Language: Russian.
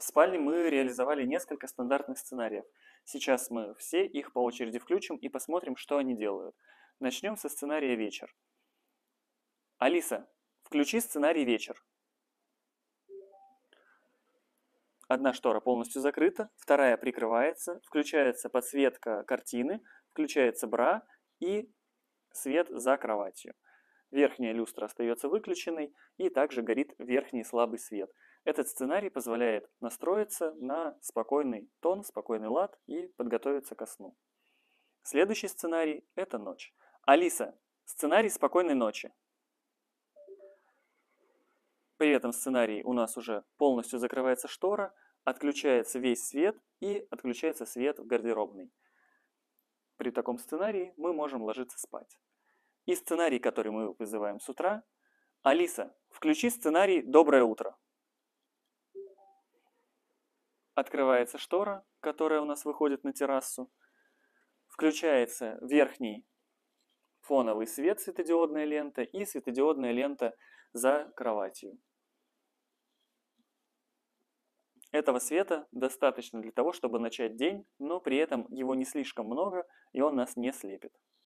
В спальне мы реализовали несколько стандартных сценариев. Сейчас мы все их по очереди включим и посмотрим, что они делают. Начнем со сценария «Вечер». Алиса, включи сценарий «Вечер». Одна штора полностью закрыта, вторая прикрывается, включается подсветка картины, включается бра и свет за кроватью. Верхняя люстра остается выключенной и также горит верхний слабый свет. Этот сценарий позволяет настроиться на спокойный тон, спокойный лад и подготовиться ко сну. Следующий сценарий – это ночь. Алиса, сценарий спокойной ночи. При этом сценарии у нас уже полностью закрывается штора, отключается весь свет и отключается свет в гардеробной. При таком сценарии мы можем ложиться спать. И сценарий, который мы вызываем с утра. Алиса, включи сценарий «Доброе утро». Открывается штора, которая у нас выходит на террасу. Включается верхний фоновый свет, светодиодная лента и светодиодная лента за кроватью. Этого света достаточно для того, чтобы начать день, но при этом его не слишком много, и он нас не слепит.